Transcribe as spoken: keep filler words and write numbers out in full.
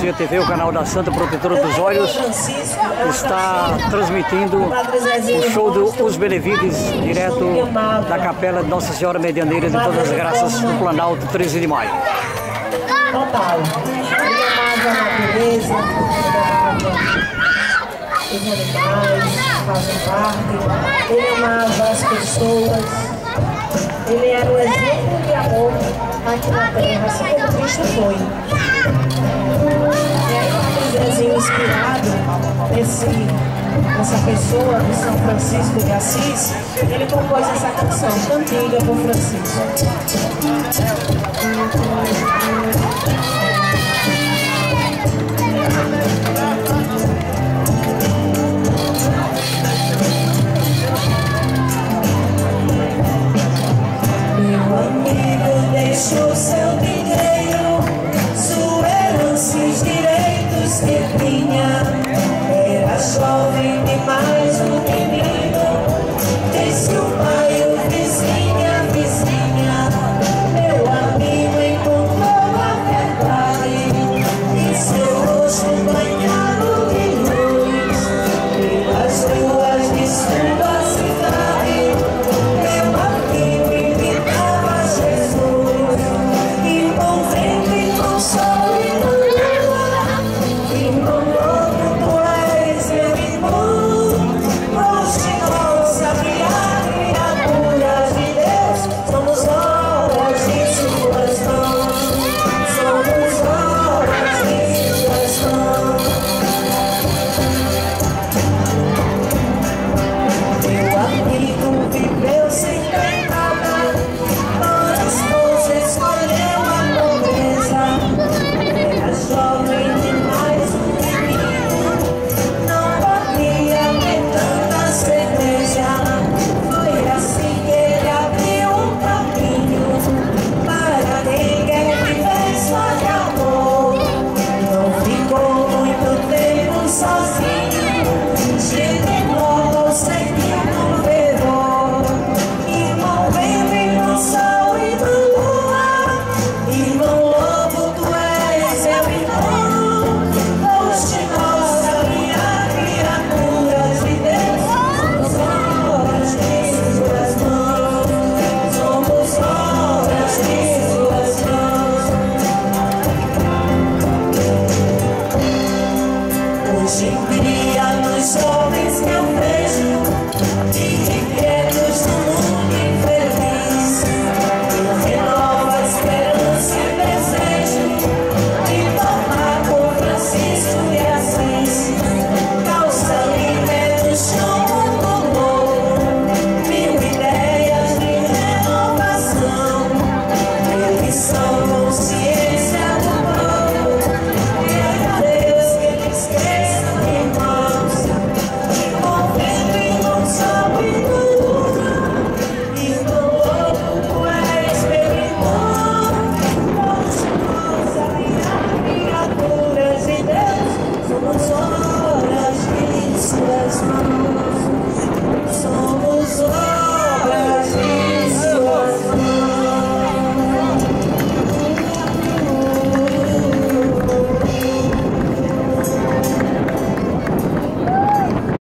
G T V, o canal da Santa Protetora dos Olhos, está transmitindo o show dos Benevides, direto da Capela de Nossa Senhora Medianeira de Todas as Graças, no Planalto, treze de maio. Total. Ele amava a natureza, ele amava os animais que fazem parte, ele amava as pessoas, ele era o exemplo de amor aqui na terra, assim como Cristo foi. E aí, um desenho inspirado nesse, nessa pessoa de São Francisco de Assis, ele compôs essa canção, Cantiga por Francisco.